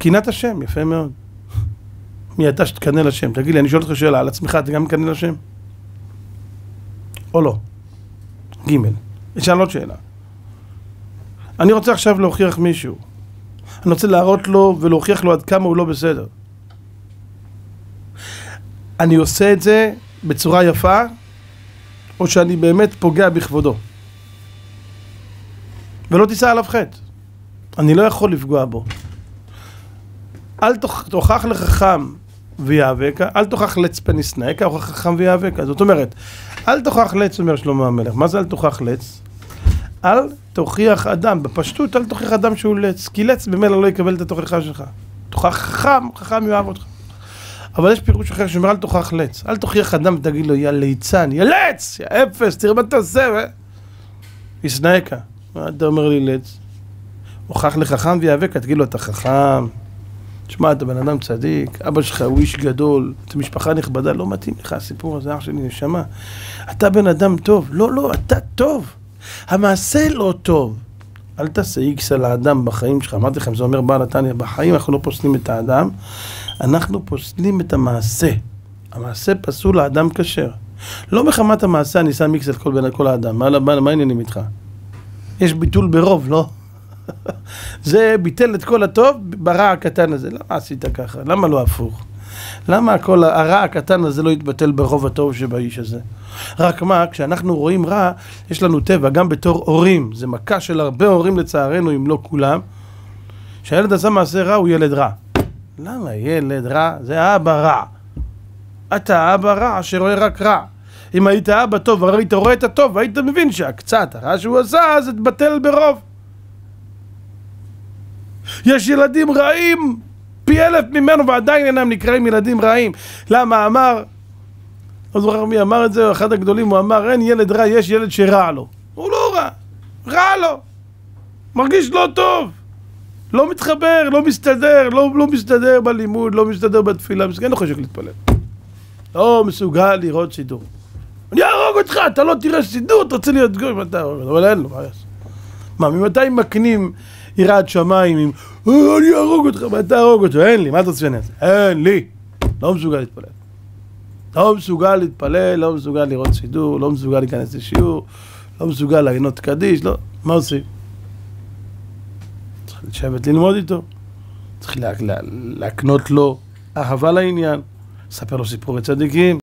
קנאת השם, יפה מאוד. מי אתה שתקנא לשם? תגיד לי, אני שואל אותך שאלה, על עצמך אתה גם מקנא לשם? או לא? ג' אשאל עוד שאלה. אני רוצה עכשיו להוכיח מישהו. אני רוצה להראות לו ולהוכיח לו עד כמה הוא לא בסדר. אני עושה את זה בצורה יפה, או שאני באמת פוגע בכבודו. ולא תישא עליו חטא. אני לא יכול לפגוע בו. אל תוכח לחכם ויאבק, אל תוכח לץ פן ישנאך, הוכח חכם ויאבק. זאת אומרת, אל תוכח לץ, אומר שלמה המלך. מה זה אל תוכח לץ? אל תוכיח אדם, בפשטות אל תוכיח אדם שהוא לץ, כי לץ במילא לא יקבל את התוכחה שלך. תוכח חכם, חכם יאהב אותך. אבל יש פירוש אחר שאומר אל תוכח לץ, אל תוכיח אדם ותגיד לו יא ליצן, יא לץ, יא אפס, תראה מה אתה עושה, ישנאך. מה אתה אומר לי לץ? הוכח לחכם ויאבק, תגיד לו אתה חכם, תשמע אתה בן אדם צדיק, אבא שלך הוא איש גדול, אתה משפחה נכבדה, לא מתאים לך הסיפור הזה, אח שלי נשמה, אתה בן אדם טוב, לא, אתה טוב, המעשה לא טוב, אל תעשה איקס על האדם בחיים שלך. אמרתי לכם, זה אומר בעל התניא, בחיים אנחנו לא פוסלים את האדם, אנחנו פוסלים את המעשה. המעשה פסול, האדם כשר. לא מחמת המעשה אני שם איקס על כל האדם. מה העניינים איתך? יש ביטול ברוב, לא? זה ביטל את כל הטוב ברע הקטן הזה. למה עשית ככה? למה לא הפוך? למה כל הרע הקטן הזה לא יתבטל ברוב הטוב שבאיש הזה? רק מה, כשאנחנו רואים רע, יש לנו טבע, גם בתור הורים, זה מכה של הרבה הורים לצערנו, אם לא כולם, שהילד עשה מעשה רע הוא ילד רע. למה ילד רע? זה אבא רע. אתה אבא רע שרואה רק רע. אם היית אבא טוב, היית רואה את הטוב, והיית מבין שהקצת הרע שהוא עשה, זה תבטל ברוב. יש ילדים רעים פי 1000 ממנו ועדיין אינם נקראים ילדים רעים. למה? אמר, לא זוכר מי אמר את זה, אחד הגדולים, הוא אמר, אין ילד רע, יש ילד שרע לו. הוא לא רע, רע לו, מרגיש לא טוב, לא מתחבר, לא מסתדר, לא מסתדר בלימוד, לא מסתדר בתפילה, מסתדר, אין לו חשק להתפלל, לא מסוגל לראות סידור. אני אהרוג אותך, אתה לא תראה סידור, אתה רוצה להיות גוי, אתה אהרוג, אבל אין לו, מה, ממתי מקנים יראת שמיים עם אני אהרוג אותך, ואתה אהרוג אותו, אין לי, מה אתה רוצה לעשות? אין לי, לא מסוגל להתפלל. לא מסוגל להתפלל, לא מסוגל לראות סידור, לא מסוגל להיכנס לשיעור, לא מסוגל לענות קדיש, לא, מה עושים? צריך לשבת ללמוד איתו, צריך להקנות לו אהבה לעניין, לספר לו סיפורי צדיקים.